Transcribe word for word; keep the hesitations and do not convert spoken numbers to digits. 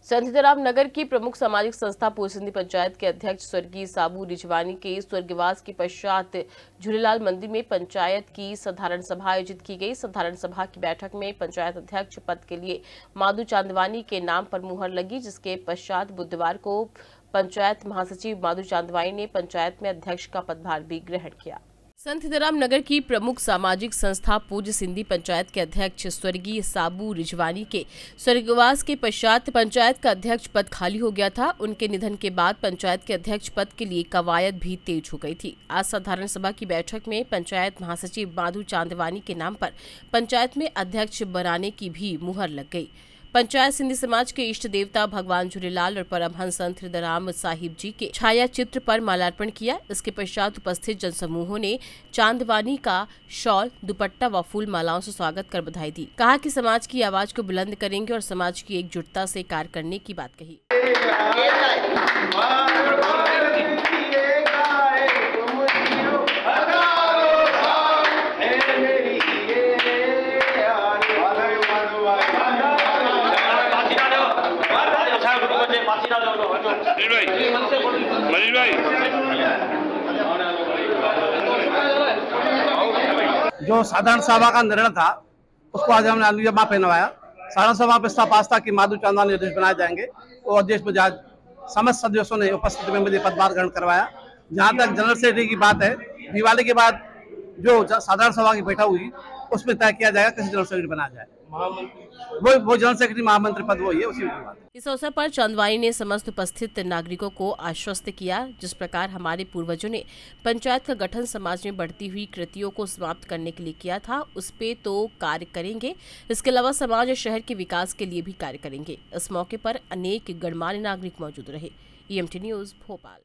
संत सीताराम नगर की प्रमुख सामाजिक संस्था पूर्व सिंधी पंचायत के अध्यक्ष स्वर्गीय साबू रिजवानी के स्वर्गवास के पश्चात झूलेलाल मंदिर में पंचायत की साधारण सभा आयोजित की गई। साधारण सभा की बैठक में पंचायत अध्यक्ष पद के लिए माधु चांदवानी के नाम पर मुहर लगी, जिसके पश्चात बुधवार को पंचायत महासचिव माधु चांदवानी ने पंचायत में अध्यक्ष का पदभार भी ग्रहण किया। संत सीताराम नगर की प्रमुख सामाजिक संस्था पूज्य सिंधी पंचायत के अध्यक्ष स्वर्गीय साबू रिजवानी के स्वर्गवास के पश्चात पंचायत का अध्यक्ष पद खाली हो गया था। उनके निधन के बाद पंचायत के अध्यक्ष पद के लिए कवायद भी तेज हो गई थी। आज साधारण सभा की बैठक में पंचायत महासचिव माधु चांदवानी के नाम पर पंचायत में अध्यक्ष बनाने की भी मुहर लग गई। पंचायत सिंधी समाज के इष्ट देवता भगवान झूलेलाल और परमहंस संत सीताराम साहिब जी के छाया चित्र पर माल्यार्पण किया। इसके पश्चात उपस्थित जनसमूहों ने चांदवानी का शॉल, दुपट्टा व फूल मालाओं से स्वागत कर बधाई दी। कहा कि समाज की आवाज को बुलंद करेंगे और समाज की एकजुटता से कार्य करने की बात कही। जो साधारण सभा का निर्णय था उसको आज हमने अनुयामा पहनवाया। साधारण सभा प्रस्ताव पास था कि माधु चांदवानी अध्यक्ष बनाए जाएंगे और अध्यक्ष में आज समस्त सदस्यों ने उपस्थिति में मुझे पदभार ग्रहण करवाया। जहां तक जनरल सेक्रेटरी की बात है, दिवाली के बाद जो साधारण सभा की बैठक हुई उसमें तय किया जाएगा किसी जनरल सेक्रेटरी बनाया जाए। वो वो जनरल सेक्रेटरी महामंत्री पद वही है, उसी की बात। इस अवसर पर चांदवानी ने समस्त उपस्थित नागरिकों को आश्वस्त किया, जिस प्रकार हमारे पूर्वजों ने पंचायत का गठन समाज में बढ़ती हुई कृतियों को समाप्त करने के लिए किया था, उस पे तो कार्य करेंगे। इसके अलावा समाज और शहर के विकास के लिए भी कार्य करेंगे। इस मौके पर अनेक गणमान्य नागरिक मौजूद रहे। E M T news Bhopal.